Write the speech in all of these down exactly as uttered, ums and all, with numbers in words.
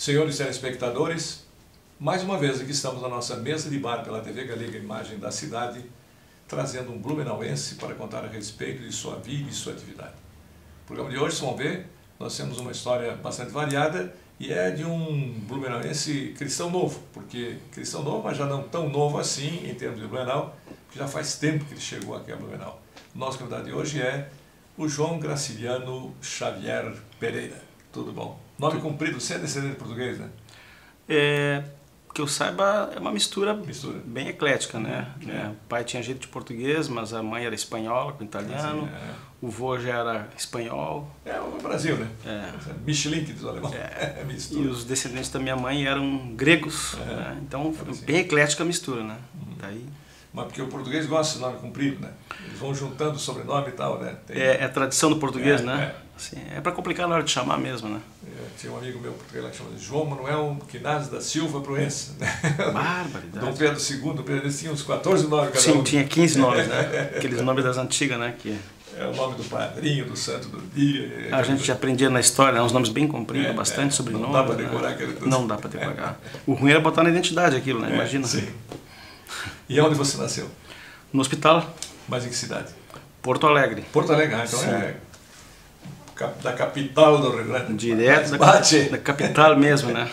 Senhores telespectadores, mais uma vez aqui estamos na nossa mesa de bar pela T V Galega Imagem da Cidade, trazendo um blumenauense para contar a respeito de sua vida e sua atividade. No programa de hoje, vocês vão ver, nós temos uma história bastante variada e é de um blumenauense cristão novo, porque cristão novo, mas já não tão novo assim em termos de Blumenau, porque já faz tempo que ele chegou aqui a Blumenau. O nosso convidado de hoje é o João Graciliano Xavier Pereira. Tudo bom? Nome comprido, você é descendente português, né? É, que eu saiba, é uma mistura, mistura. bem eclética, né? É. É, o pai tinha jeito de português, mas a mãe era espanhola com italiano, Sim, é. O vô já era espanhol. É o Brasil, né? É. Michelin, que diz o alemão. É. É mistura. E os descendentes da minha mãe eram gregos, é. né? Então assim. bem eclética a mistura, né? Uhum. Daí... Mas porque o português gosta de nome comprido, né? Eles vão juntando o sobrenome e tal, né? Tem... É, é a tradição do português, é, né? É, assim, é para complicar na hora de chamar mesmo, né? É, tinha um amigo meu português lá que chama de João Manuel Quinaz da Silva Proença. Né? Barbaridade. Dom Pedro segundo, Pedro, eles tinham uns quatorze nomes cada Sim, um. tinha quinze nomes, né? Aqueles nomes das antigas, né? Que... É o nome do padrinho, do santo do dia. A gente aprendia na história, né? Uns nomes bem compridos, é, bastante é, sobrenomes. Não dá para decorar aquele tudo. Não dá para decorar. O ruim era botar na identidade aquilo, né? Imagina. É, sim. E onde você nasceu? No hospital. Mas em que cidade? Porto Alegre. Porto Alegre, ah, então sim. é da capital do Rio Grande. Direto da, da capital mesmo, né?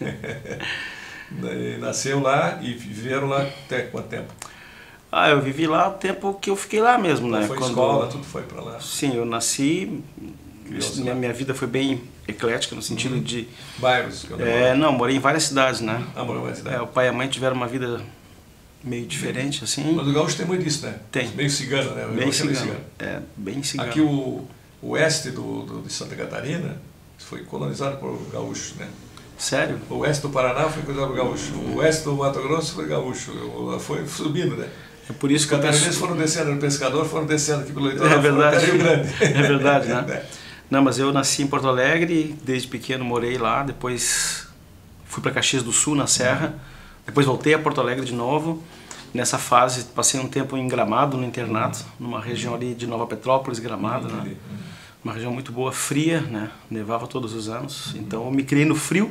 Nasceu lá e viveram lá até quanto tempo? Ah, eu vivi lá o tempo que eu fiquei lá mesmo, né? Foi Quando... escola, tudo foi para lá? Sim, eu nasci, minha, minha vida foi bem eclética no sentido uhum. de... Bairros? Que eu é, não, morei em várias cidades, né? Ah, morou em várias cidades. É, o pai e a mãe tiveram uma vida meio diferente, bem, assim. Mas o gaúcho tem muito disso, né? Tem. Meio cigano, né? O bem cigano. É, cigano. é, bem cigano. Aqui o, o oeste do, do, de Santa Catarina foi colonizado por gaúchos, né? Sério? O oeste do Paraná foi colonizado por gaúcho. O oeste do Mato Grosso foi gaúcho. Foi subindo, né? É por isso Os que catarinenses penso... foram descendo no pescador, foram descendo aqui pelo litoral. É verdade. Rio Grande. É verdade, né? Não, mas eu nasci em Porto Alegre, desde pequeno morei lá, depois fui para Caxias do Sul, na Serra, depois voltei a Porto Alegre de novo. Nessa fase passei um tempo em Gramado, no internato, numa região ali de Nova Petrópolis, Gramado, né? Uma região muito boa, fria, né? Nevava todos os anos, então eu me criei no frio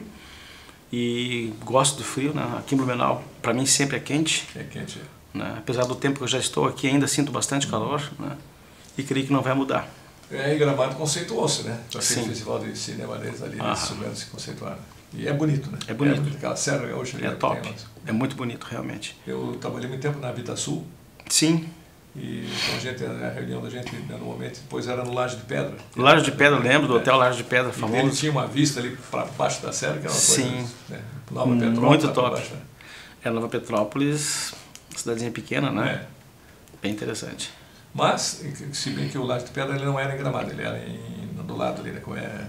e gosto do frio, né? Aqui em Blumenau, para mim sempre é quente. É quente. Né? Apesar do tempo que eu já estou aqui, ainda sinto bastante calor, né? E creio que não vai mudar. É, e Gramado conceituou-se, né? Para Sim. o festival de cinema deles ali, ah. eles souberam se conceituar. E é bonito, né? É bonito. É bonito. Aquela Serra Gaúcha ali. É top. É muito bonito, realmente. Eu trabalhei muito tempo na Vita Sul. Sim. E então, a, gente, a reunião da gente, normalmente, depois era no Laje de Pedra. Laje de Pedra, lembro do Hotel Laje de Pedra, famoso. E ele tinha uma vista ali para baixo da serra, que era uma Sim. coisa... Né? Nova Petrópolis. Muito top. Baixo, né? É, Nova Petrópolis, cidadezinha pequena, né? É. Bem interessante. Mas, se bem que o Laje de Pedra ele não era em Gramado, ele era em, do lado ali, né? Como é...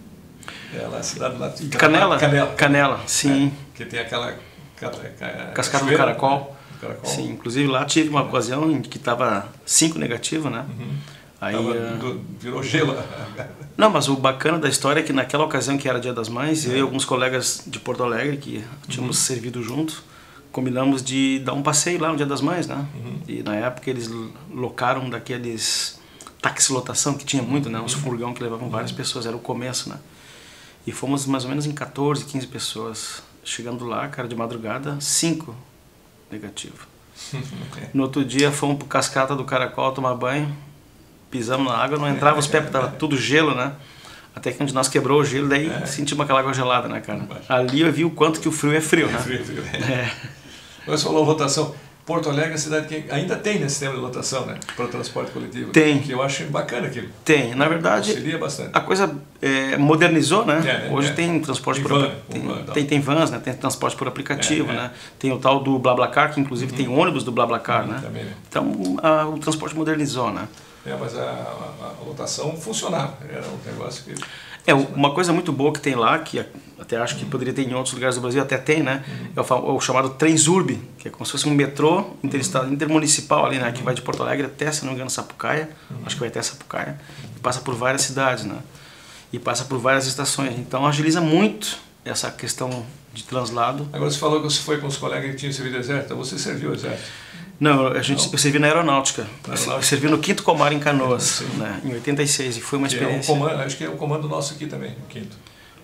É lá, a cidade lá de Canela. Canela, Canela, sim. É, que tem aquela... Cascata do Caracol. Né? Caracol. Sim, inclusive lá tive uma ocasião em que estava cinco negativo, né? Uhum. Aí Tava, uh... virou gelo. Não, mas o bacana da história é que naquela ocasião que era Dia das Mães, é. eu e alguns colegas de Porto Alegre que tínhamos uhum. servido junto, combinamos de dar um passeio lá no Dia das Mães, né? Uhum. E na época eles locaram daqueles táxi lotação que tinha muito, né? Uns uhum. furgão que levavam várias uhum. pessoas, era o começo, né? E fomos mais ou menos em quatorze, quinze pessoas. Chegando lá, cara, de madrugada, cinco negativo. No outro dia fomos pro Cascata do Caracol tomar banho, pisamos na água, não entrava os pés porque tava tudo gelo, né? Até que um de nós quebrou o gelo, daí é. sentimos aquela água gelada, né, cara? Ali eu vi o quanto que o frio é frio, né? É frio, frio. É. Você falou lotação. Porto Alegre é uma cidade que ainda tem esse sistema de lotação, né? Para o transporte coletivo. Tem. Que eu acho bacana aquilo. Tem. Na verdade, auxilia bastante. A coisa é, modernizou, né? É, né? Hoje é. tem transporte tem por van, tem, van, tem, tem vans, né? Tem transporte por aplicativo, é, é. né? Tem o tal do BlaBlaCar, que inclusive uhum. tem ônibus do BlaBlaCar, uhum, né? Também, né? Então a, o transporte modernizou, né? É, mas a, a, a lotação funcionava. Era um negócio que... É, uma coisa muito boa que tem lá, que até acho que uhum. poderia ter em outros lugares do Brasil, até tem, né? Uhum. É o, o chamado Transurb, que é como se fosse um metrô interestado, uhum. intermunicipal ali, né? Uhum. Que vai de Porto Alegre até, se não me engano, Sapucaia. Uhum. Acho que vai até Sapucaia. E passa por várias cidades, né? E passa por várias estações. Então agiliza muito essa questão de translado. Agora você falou que você foi com os colegas que tinham servido o exército. Você serviu o exército? Não, a gente, não? eu servi na aeronáutica. Na aeronáutica. Eu servi no quinto Comar em Canoas, né, em oitenta e seis, e foi uma experiência... É um comando, acho que é o comando nosso aqui também, o quinto.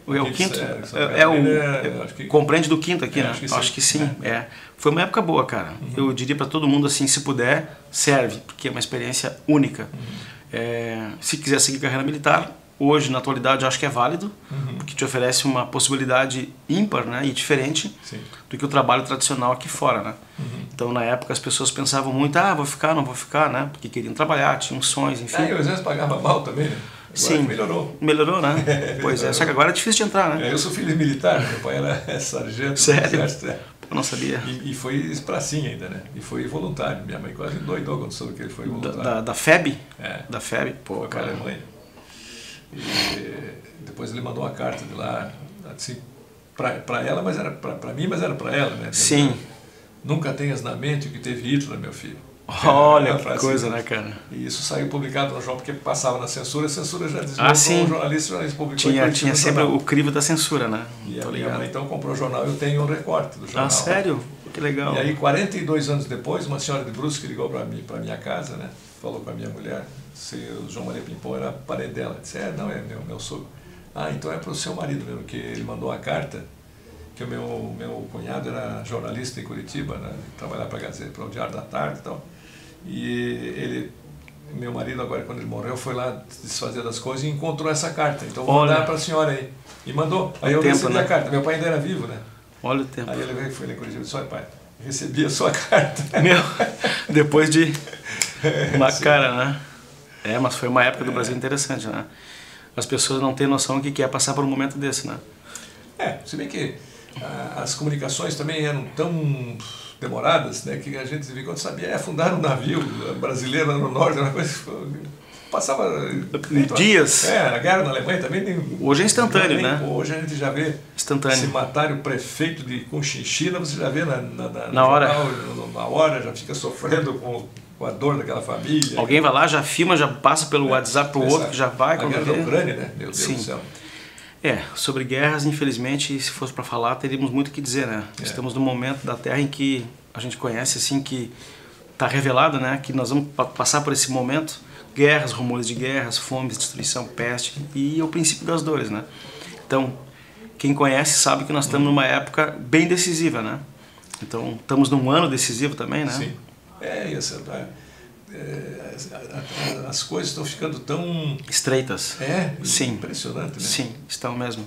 O, é o quinto? É, é, é o, é, acho que, compreende do quinto aqui, é, né? Acho que sim. Acho que sim. É. É. Foi uma época boa, cara. Uhum. Eu diria para todo mundo assim, se puder, serve, porque é uma experiência única. Uhum. É, se quiser seguir carreira militar, hoje, na atualidade, eu acho que é válido, uhum. porque te oferece uma possibilidade ímpar, né, e diferente Sim. do que o trabalho tradicional aqui fora, né? Uhum. Então, na época, as pessoas pensavam muito, ah, vou ficar, não vou ficar, né? Porque queriam trabalhar, tinham sonhos, enfim. É, e o exército pagava mal também, né? Agora Sim, melhorou. Melhorou, né? É, pois é, só que agora é difícil de entrar, né? É, eu sou filho de militar, meu pai era sargento. Sério? Do exército, é. Eu não sabia. E, e foi pracinha ainda, né? E foi voluntário. Minha mãe quase doidou quando soube que ele foi voluntário. Da, da, da F E B? É. Da F E B? Pô, foi para a cara. Alemanha. E depois ele mandou uma carta de lá, assim, para ela, mas era para mim, mas era para ela, né? Sim. Nunca tenhas na mente o que teve Hitler, meu filho. Olha que coisa, assim, né, cara? E isso saiu publicado no jornal, porque passava na censura, a censura já dizia ah, sim. um jornalista, o jornalista publicou. Tinha, tinha sempre o crivo da censura, né? E a minha mãe então comprou o jornal, eu tenho um recorte do jornal. Ah, sério? Que legal. E aí, quarenta e dois anos depois, uma senhora de Brusque ligou para mim, para minha casa, né? Falou com a minha mulher, se o João Maria Pimpão era parente dela. Disse, é, não, é meu, meu sogro. Ah, então é para o seu marido mesmo, que ele mandou uma carta, que o meu, meu cunhado era jornalista em Curitiba, né? Trabalhava para a Gazeta, para o Diário da Tarde e tal. E ele, meu marido agora quando ele morreu, foi lá desfazer das coisas e encontrou essa carta. Então vou mandar para a senhora aí. E mandou. Aí eu tempo, recebi né? a carta. Meu pai ainda era vivo, né? Olha o tempo. Aí ele veio e foi lá em Curitiba e disse, olha pai, recebi a sua carta. Meu, depois de uma cara, né? É, mas foi uma época do Brasil interessante, né? As pessoas não têm noção do que é passar por um momento desse, né? É, se bem que ah, as comunicações também eram tão demoradas, né, que a gente de vez em quando sabia, é, afundar um navio brasileiro lá no norte, uma coisa passava dias. É, a guerra na Alemanha também nem, hoje é instantâneo, nem, né? Hoje a gente já vê instantâneo. Se matarem o prefeito de Conchinchina, você já vê na, na, na, na hora, jornal, na hora, já fica sofrendo com, com a dor daquela família. Alguém vai lá, já filma, já passa pelo é, WhatsApp pro outro, que já vai. A guerra da Ucrânia, né? Meu Deus Sim. do céu. É, sobre guerras, infelizmente, se fosse para falar, teríamos muito o que dizer, né? É. Estamos num momento da Terra em que a gente conhece, assim, que está revelado, né? Que nós vamos passar por esse momento, guerras, rumores de guerras, fomes, destruição, peste, e é o princípio das dores, né? Então, quem conhece sabe que nós estamos numa época bem decisiva, né? Então, estamos num ano decisivo também, né? Sim. É, isso, é, é, as coisas estão ficando tão... estreitas. É, sim. Impressionante, né? Sim, estão mesmo.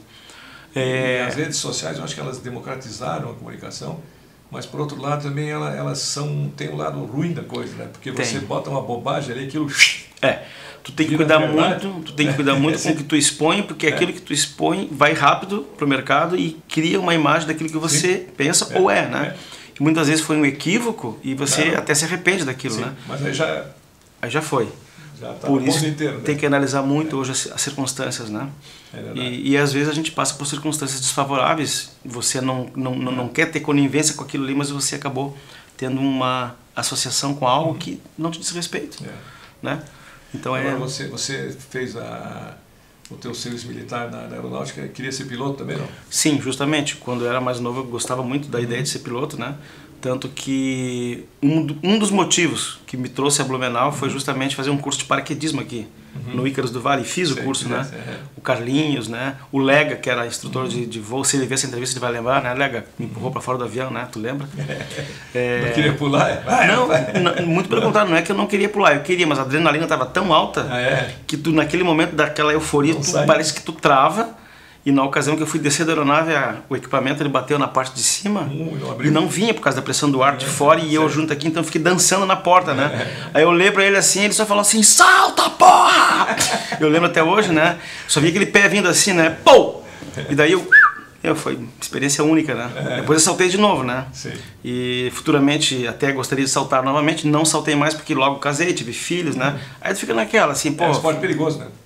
É... As redes sociais, eu acho que elas democratizaram a comunicação, mas por outro lado também elas, elas são, tem um lado ruim da coisa, né? Porque você tem. Bota uma bobagem ali, aquilo... É, tu tem que cuidar muito, tu tem que cuidar muito com o que tu expõe, porque é. aquilo que tu expõe vai rápido pro mercado e cria uma imagem daquilo que você Sim. pensa é. ou é, né? É. E muitas vezes foi um equívoco e você claro. até se arrepende daquilo, Sim. né? Mas aí já... Aí já foi. Já tá por isso inteiro, né? Tem que analisar muito é. hoje as, as circunstâncias, né? É e, e às vezes a gente passa por circunstâncias desfavoráveis, você não, não, não, não quer ter conivência com aquilo ali, mas você acabou tendo uma associação com algo que não te diz respeito, é. né? Então Agora é... você, você fez a, o teu serviço militar na, na aeronáutica, queria ser piloto também, não? Sim, justamente. Quando eu era mais novo eu gostava muito da ideia de ser piloto, né? Tanto que um, um dos motivos que me trouxe a Blumenau foi justamente fazer um curso de paraquedismo aqui, uhum. no Ícaros do Vale. Fiz Sei, o curso, né? É. O Carlinhos, né? O Lega, que era instrutor uhum. de, de voo, se ele ver essa entrevista ele vai lembrar, né? Lega me empurrou para fora do avião, né? Tu lembra? É... Não queria pular? Vai, não, vai. não, muito pelo contrário, não é que eu não queria pular, eu queria, mas a adrenalina estava tão alta ah, é? que tu, naquele momento daquela euforia, tu, parece que tu trava. E na ocasião que eu fui descer da aeronave, a, o equipamento ele bateu na parte de cima uh, não e não vinha por causa da pressão do ar de é, fora e eu junto aqui, então eu fiquei dançando na porta, né? É. Aí eu olhei pra ele assim, ele só falou assim, salta, porra! Eu lembro até hoje, né? Só vi aquele pé vindo assim, né? Pô! E daí eu... eu foi experiência única, né? É. Depois eu saltei de novo, né? Sim. E futuramente até gostaria de saltar novamente, não saltei mais porque logo casei, tive filhos, né? Aí tu fica naquela, assim, pô... É um esporte perigoso, né?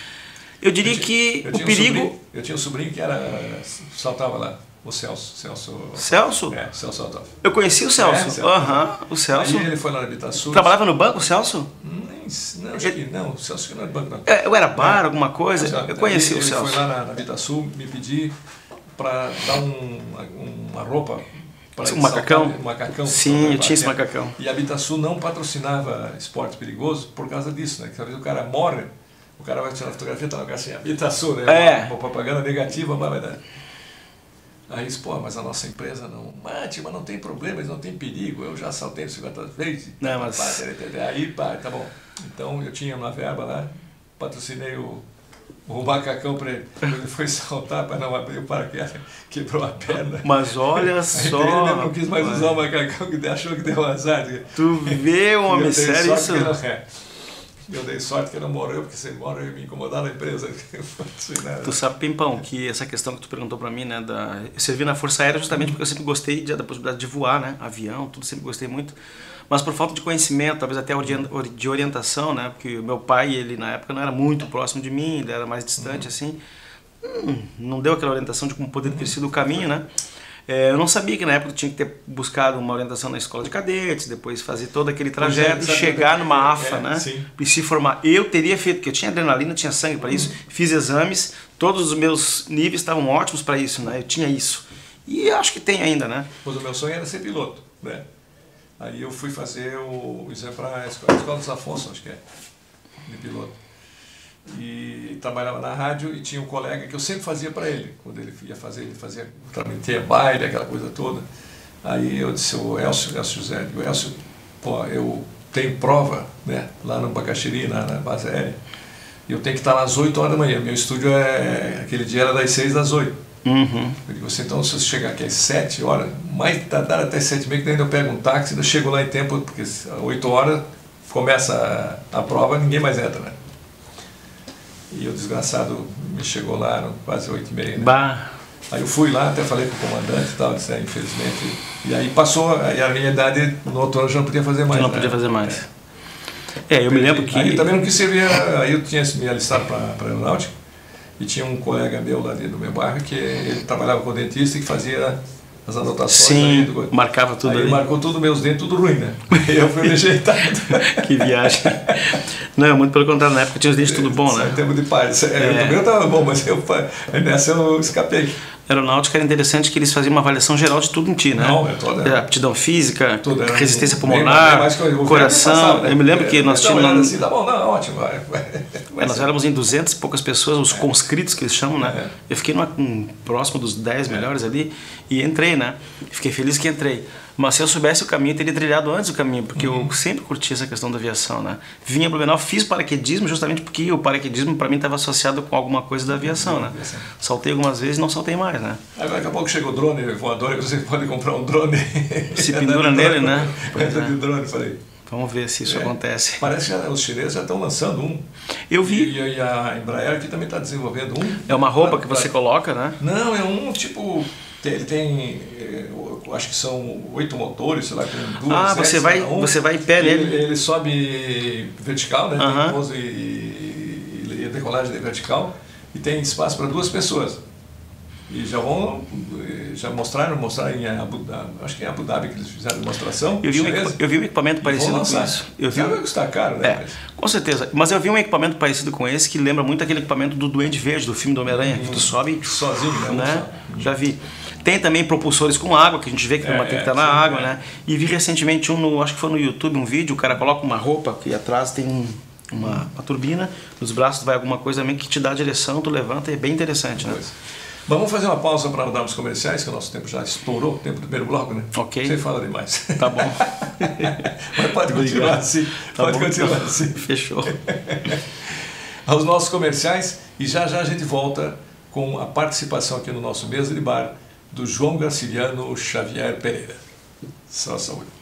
Eu diria eu que tinha, o perigo... Um sobrinho, eu tinha um sobrinho que era, saltava lá, o Celso. Celso? Celso? É, Celso saltava. Eu conheci o Celso. Aham, é, uhum, o Celso. Aí ele foi lá na Habitasul. Trabalhava no banco, o Celso? Nem, não, acho que não, o Celso que não era banco, não. É, eu era bar, é. alguma coisa, Exato. eu conheci ele, o Celso. Ele foi lá na, na Habitasul me pedir para dar um, uma roupa... Um macacão? Um macacão. Sim, eu tinha esse macacão. E a Habitasul não patrocinava esporte perigoso por causa disso, né? Que às vezes o cara morre... o cara vai tirar a fotografia, tá na caixinha, Bitasul, né? É. Uma, uma propaganda negativa, mas vai dar. Aí disse, pô, mas a nossa empresa não... Mate, mas não tem problema, eles não tem perigo, eu já assaltei cinquenta vezes. Não, mas... Pá, aí, pá, tá bom. Então eu tinha uma verba lá, patrocinei o, o macacão para ele. Ele foi saltar para não abrir o paraquedas, quebrou a perna. Mas olha só... Ele não quis mais usar o macacão, que achou que deu azar. Tu vê um homem sério isso? Eu dei sorte que ele não morreu, porque se ele morreu eu ia me incomodar na empresa. Tu sabe, Pimpão, que essa questão que tu perguntou pra mim, né, da... eu servi na Força Aérea justamente porque eu sempre gostei de, da possibilidade de voar, né, avião, tudo, sempre gostei muito, mas por falta de conhecimento, talvez até de orientação, né, porque o meu pai, ele na época não era muito próximo de mim, ele era mais distante, uhum. assim, hum, não deu aquela orientação de como poderia ter sido o caminho, né. É, eu não sabia que na época eu tinha que ter buscado uma orientação na escola de cadetes, depois fazer todo aquele trajeto, é, chegar numa A F A, é, né? Sim. E se formar. Eu teria feito, porque eu tinha adrenalina, tinha sangue para isso, fiz exames, todos os meus níveis estavam ótimos para isso, né? Eu tinha isso. E acho que tem ainda, né? Pois o meu sonho era ser piloto, né? Aí eu fui fazer o exame para a escola, escola dos Afonso, acho que é, de piloto. E trabalhava na rádio e tinha um colega que eu sempre fazia para ele, quando ele ia fazer, ele fazia, transmitia baile, aquela coisa toda. Aí eu disse, o Elcio, Elcio José, o Elcio, pô, eu tenho prova, né, lá no Bacaxiri, na, na base aérea, e eu tenho que estar lá às oito horas da manhã, meu estúdio é, aquele dia era das seis às oito. Uhum. Eu digo assim, então se eu chegar aqui às sete horas, mais tardar até sete e meia, que ainda eu pego um táxi, ainda chego lá em tempo, porque às oito horas começa a, a prova, ninguém mais entra, né? E o desgraçado me chegou lá, no quase oito e meia, né? Bah. Aí eu fui lá, até falei com o comandante e tal, disse, é, infelizmente. E aí passou, aí a minha idade, no outro ano eu já não podia fazer mais. Eu não né? podia fazer mais. É, é eu me lembro que... Aí eu também não quis servir, aí eu tinha me alistado para a aeronáutica, e tinha um colega meu lá do meu bairro, que ele trabalhava com dentista e que fazia as anotações. Sim, aí do... marcava tudo aí ali. Ele marcou tudo, meus dentes, tudo ruim, né? E eu fui rejeitado. Que viagem. Não, muito pelo contrário, na época tinha os dentes tudo bom, né? Em termos de paz. É. Eu também estava bom, mas eu, nessa eu escapei. Aeronáutica era interessante que eles faziam uma avaliação geral de tudo em ti, né? Não, é toda. É. Aptidão física, tudo, resistência um, pulmonar, mais que eu, coração. Passava, né? Eu me lembro que nós tínhamos... Assim, tá bom, não, ótimo. Vai, vai. É, nós éramos em duzentas e poucas pessoas, os conscritos que eles chamam, né? É. Eu fiquei numa, um, próximo dos dez é. melhores ali e entrei, né? Fiquei feliz que entrei. Mas se eu soubesse o caminho, eu teria trilhado antes o caminho, porque uhum. eu sempre curti essa questão da aviação, né? Vinha Blumenau, fiz paraquedismo justamente porque o paraquedismo para mim estava associado com alguma coisa da aviação, né? Saltei algumas vezes e não saltei mais, né? Agora daqui a pouco chega o drone voador e você pode comprar um drone. Se pendura nele, né? Pois é. De drone, falei. Vamos ver se isso é. acontece. Parece que os chineses já estão lançando um. Eu vi. E, e a Embraer aqui também está desenvolvendo um. É uma roupa que você coloca, né? Não, é um tipo... Ele tem, eu acho que são oito motores, sei lá, com duas. Ah, você vai, um, você vai em pé nele. Ele, ele sobe vertical, né? Uh-huh. Tem pouso e, e, e decolagem vertical e tem espaço para duas pessoas. E já vão, já mostraram, mostraram em Abu Dhabi, acho que é em Abu Dhabi que eles fizeram a demonstração. Eu vi, um, eu vi um equipamento parecido com isso. Eu vi já vai custar caro, né? É, mas... Com certeza. Mas eu vi um equipamento parecido com esse que lembra muito aquele equipamento do Duende Verde, do filme do Homem-Aranha, hum, que tu sobe sozinho, né? né? Já vi. Tem também propulsores com água, que a gente vê que é, tem que estar na água, é. né? E vi recentemente um, no, acho que foi no YouTube, um vídeo, o cara coloca uma roupa que atrás tem um, uma, uma turbina, nos braços vai alguma coisa também que te dá a direção, tu levanta, é bem interessante, né? Pois. Vamos fazer uma pausa para darmos comerciais, que o nosso tempo já estourou, o tempo do primeiro bloco, né? Ok. Você fala demais. Tá bom. Mas pode continuar assim. Tá pode bom, continuar então. assim. Fechou. Aos nossos comerciais, e já já a gente volta com a participação aqui no nosso Mesa de Bar do João Graciliano Xavier Pereira. Só saúde.